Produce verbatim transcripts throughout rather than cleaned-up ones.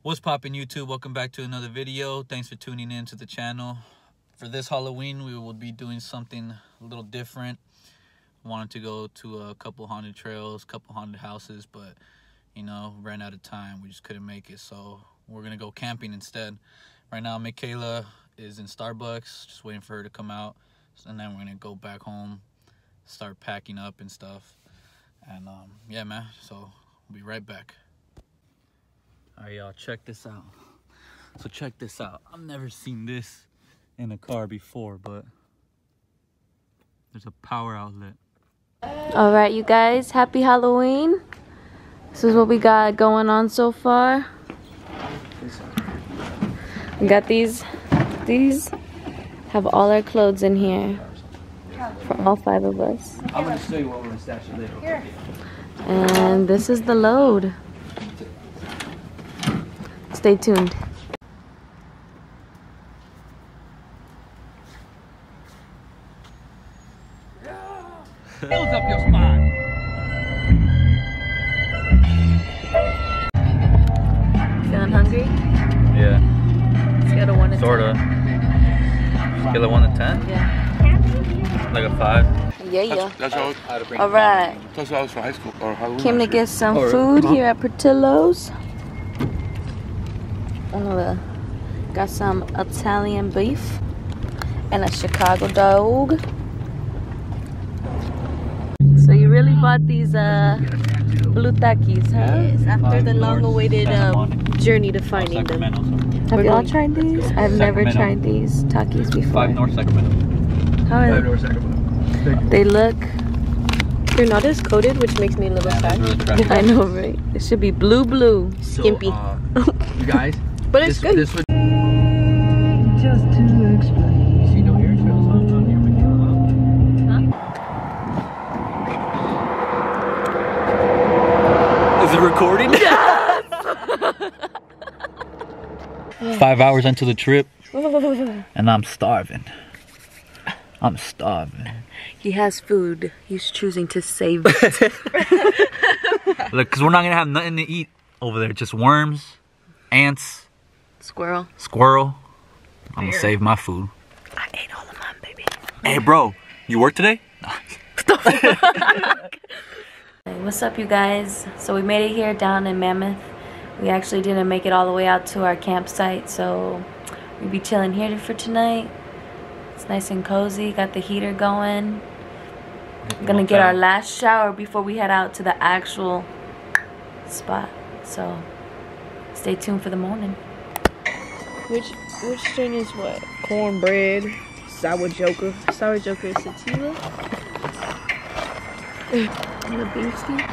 What's poppin' YouTube? Welcome back to another video. Thanks for tuning in to the channel. For this Halloween, we will be doing something a little different. Wanted to go to a couple haunted trails, couple haunted houses, but you know, ran out of time. We just couldn't make it, so we're gonna go camping instead. Right now, Michaela is in Starbucks, just waiting for her to come out, and then we're gonna go back home, start packing up and stuff. And um, yeah, man. So we'll be right back. All right, y'all, check this out. So check this out. I've never seen this in a car before, but there's a power outlet. All right, you guys, happy Halloween. This is what we got going on so far. We got these. These have all our clothes in here for all five of us. I'm gonna show you what we're gonna stash it later. Here. And this is the load. Stay tuned. Fills up your spine. Feeling hungry? Yeah. Scale of one to Sorta. ten. Scale of one to ten? Yeah. Like a five? Yeah, yeah. That's all. All right. That's all I was for high school or Halloween. Came to get some Or- food huh? here at Portillo's. Uh, got some Italian beef and a Chicago dog. So you really bought these uh, blue takis, huh? Yes, after the long-awaited um, journey to finding them. Have y'all tried these? I've never Sacramento. tried these takis before. Five North Sacramento. How are they? They look. They're not as coated, which makes me a little Yeah, that's sad. really attractive. I know, right? It should be blue, blue. Skimpy. Uh, you guys, But it's this, good. this would just to explain. See no air trails on on here when you go out. Is it recording? Five hours into the trip, and I'm starving. I'm starving. He has food. He's choosing to save it. Look, cause we're not gonna have nothing to eat over there. Just worms, ants, Squirrel. squirrel. I'm gonna save my food. I ate all of mine, baby. Hey, bro, you work today? Hey, what's up, you guys? So we made it here down in Mammoth. We actually didn't make it all the way out to our campsite, so we'll be chilling here for tonight. It's nice and cozy. Got the heater going. We're gonna get our last shower before we head out to the actual spot. So stay tuned for the morning. Which which strain is what? Cornbread, sour joker. Sour joker is sativa. The beef steak.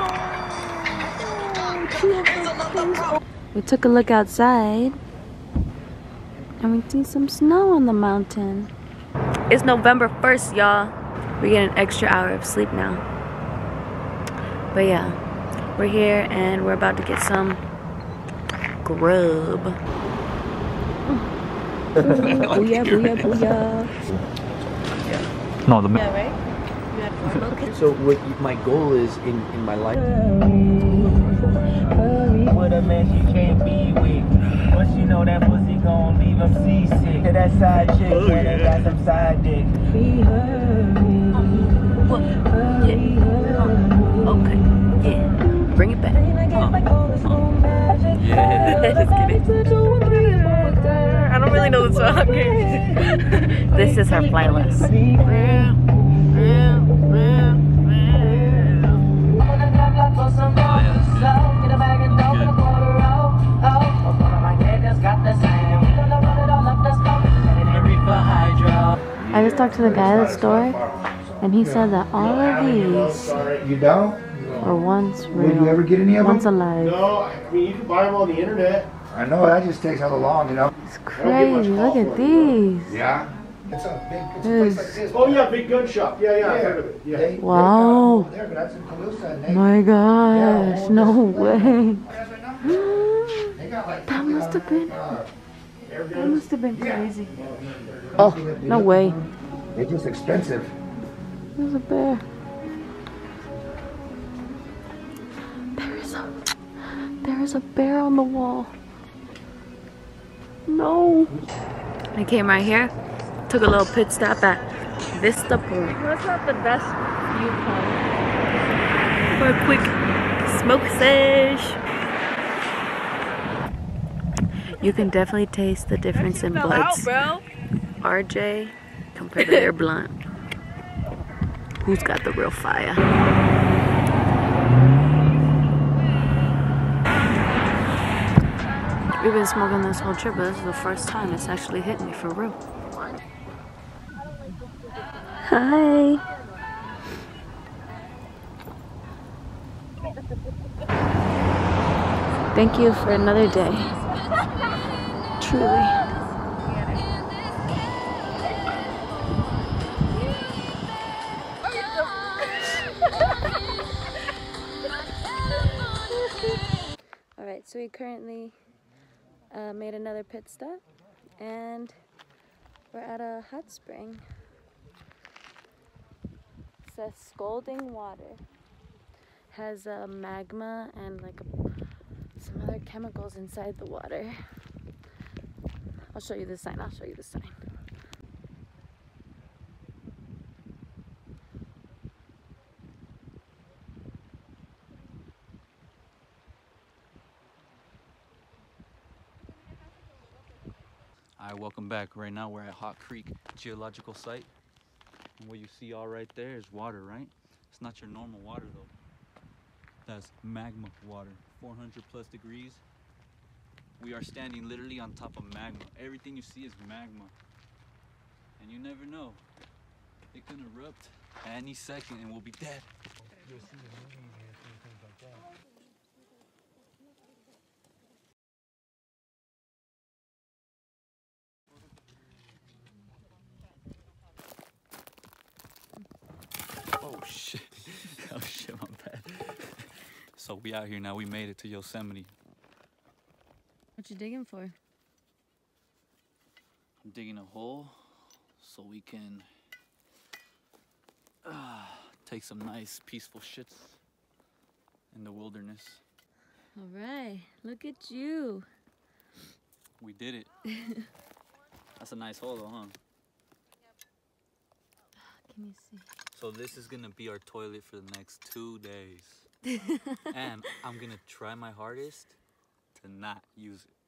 We took a look outside and we see some snow on the mountain. It's November first, y'all. We get an extra hour of sleep now. But yeah, we're here and we're about to get some grub. Booyah, booyah, booyah. No, the Yeah, right? So what you- my goal is in, in my life. With a man she can't be with, but she know that pussy gon' leave him seasick. To that side chick, oh, yeah, they got some side dick. What? Yeah. Okay. Yeah. Bring it back. yeah. Just kidding. I don't really know the song. This is her playlist. I just talked to the guy at the store, and he said that all of these You don't? were once real, Would you ever get any of once them? alive. No, I mean, you can buy them on the internet. I know, that just takes how long, you know? It's crazy. Look at these. Yeah. It's a big it's a This- place like this. Oh, yeah, Big Gun Shop. Yeah, yeah, I've heard of it. Yeah. They- they got Wow. them over there, but that's in Calusa, and they- My gosh, Yeah, no all this- way. They got like That must have been, uh, that must have been crazy. Oh, no way. They're just expensive. There's a bear. There is a, there is a bear on the wall. No. I came right here, took a little pit stop at Vista Point. That's not the best viewpoint. For a quick smoke sesh. You can definitely taste the difference in bloods. Out, bro. R J compared to their blunt. Who's got the real fire? We've been smoking this whole trip, but this is the first time it's actually hit me for real. Hi. Thank you for another day. Truly. Alright, so we currently uh, made another pit stop and we're at a hot spring. It says scalding water. Has uh, magma and like a, some other chemicals inside the water. I'll show you the sign, I'll show you the sign. Alright, welcome back. Right now we're at Hot Creek Geological Site. And what you see all right there is water, right? It's not your normal water though. That's magma water, four hundred plus degrees. We are standing literally on top of magma. Everything you see is magma. And you never know. It can erupt any second and we'll be dead. You'll see the movies and things like that. Oh shit. Oh shit, my bad. So we out here now, we made it to Yosemite. What you digging for? I'm digging a hole so we can uh, take some nice peaceful shits in the wilderness. Alright, look at you. We did it. That's a nice hole though, huh? Can you see? So this is gonna be our toilet for the next two days. And I'm gonna try my hardest to not use it.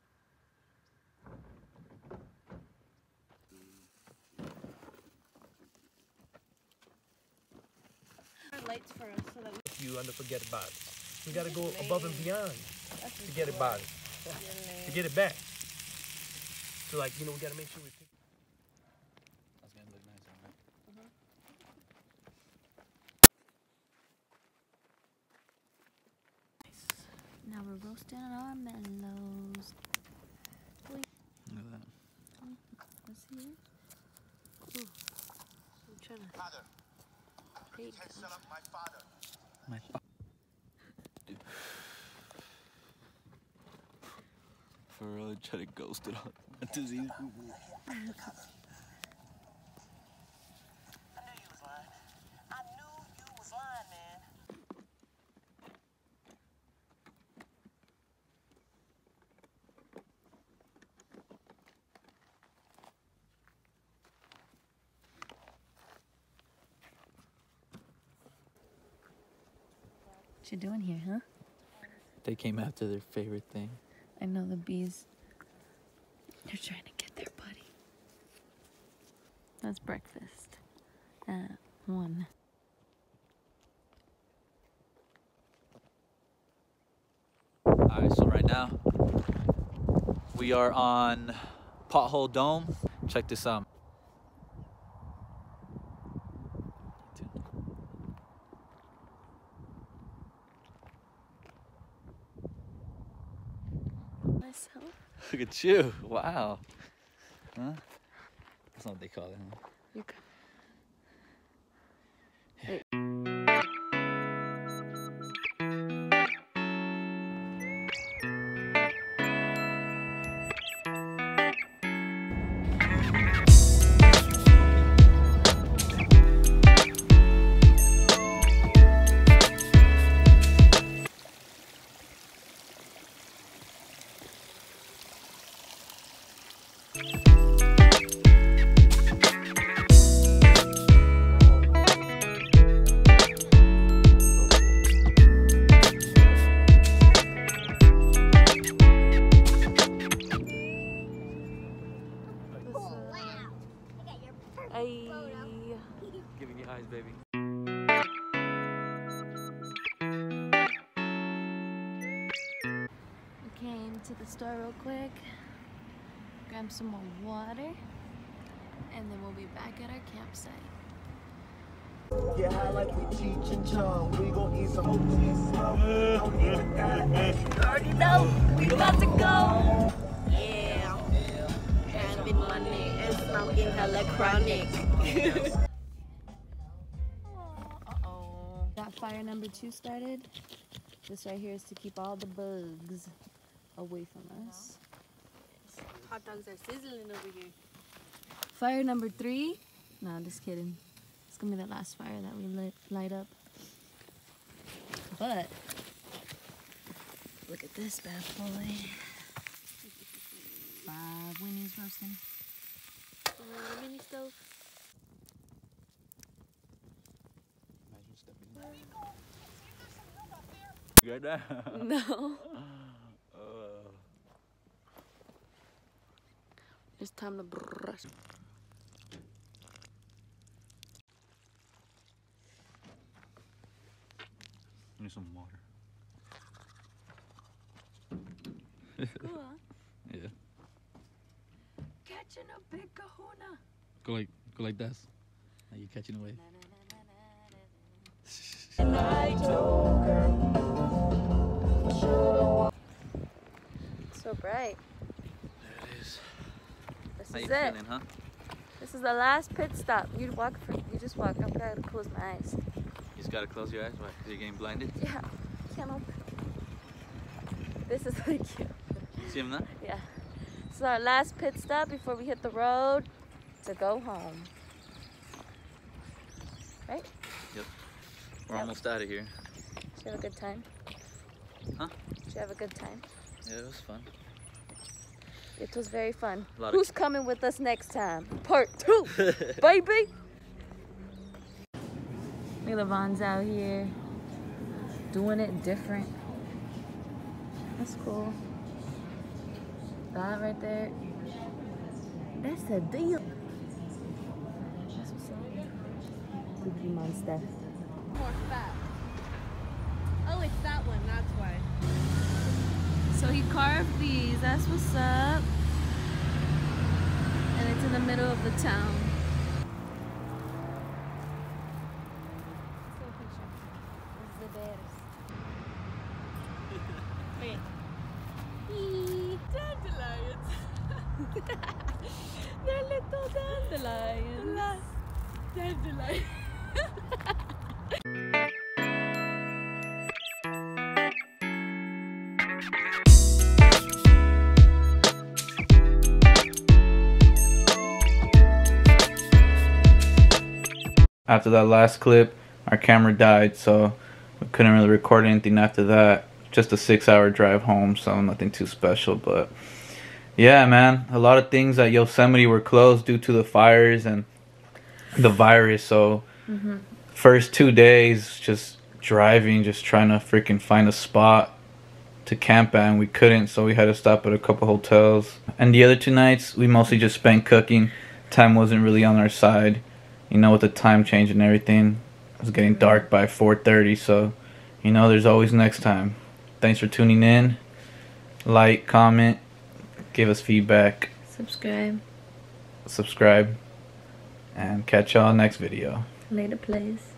Lights for us so that we You and forget about it. We gotta go above and beyond to get it back. To get it back. So like, you know, we gotta make sure we pick. That's gonna look nice, alright? Now we're roasting our mellows. Wait, Look at that. let's see it. Ooh. I'm trying to. Father, There you can't go. set up my father. My Dude. For real, try to ghost it on disease. I knew you was lying. I knew you was lying, man. What you doing here, huh? They came after their favorite thing. I know the bees. They're trying to get their buddy. That's breakfast. At one. Alright, so right now we are on Pothole Dome. Check this out. Myself. Look at you. Wow. Huh? That's not what they call it, huh? You can. store real quick, grab some more water, and then we'll be back at our campsite. Get high like we Cheech and Chong. We gon' eat some O Gs. You already know, we about to go. Yeah, having money and smoking hella chronic. Uh-oh. Got fire number two started. This right here is to keep all the bugs away from us. Hot dogs are sizzling over here. Fire number three. No, I'm just kidding. It's gonna be the last fire that we lit, light up. But look at this bad boy. Five Winnie's roasting. Uh, mini stove. You got that? No. uh, It's time to brush. need some water. Cool, huh? Yeah. Catching a big kahuna. Go like, go like this. Now you catching a wave. So bright. There it is. This How is you it. feeling, huh? This is the last pit stop. You walk for. You just walk. I'm gonna close my eyes. You just gotta close your eyes, right? Because you're getting blinded. Yeah, can't open. This is like you. See him now? Yeah. This is our last pit stop before we hit the road to go home. Right? Yep. We're Yep. almost out of here. Did you have a good time? Huh? Did you have a good time? Yeah, it was fun. It was very fun. A lot of- Who's coming with us next time? Part two, baby. Look at the Vons out here doing it different. That's cool. That right there. That's a deal. That's what's up. Cookie Monster. More fat. Oh, it's that one. That's why. So he carved these. That's what's up. And it's in the middle of the town. This is the bears. Wait. Eee, dandelions. They're little dandelions. Dandelions. After that last clip, our camera died, so we couldn't really record anything after that. Just a six hour drive home, so nothing too special. But yeah, man, a lot of things at Yosemite were closed due to the fires and the virus. So Mm-hmm. first two days just driving, just trying to freaking find a spot to camp at, and we couldn't, so we had to stop at a couple hotels. And the other two nights we mostly just spent cooking. Time wasn't really on our side, you know, with the time change and everything. It was getting dark by four thirty, so you know, there's always next time. Thanks for tuning in. Like, comment, give us feedback, Subscribe. subscribe, and catch y'all next video. Later, please.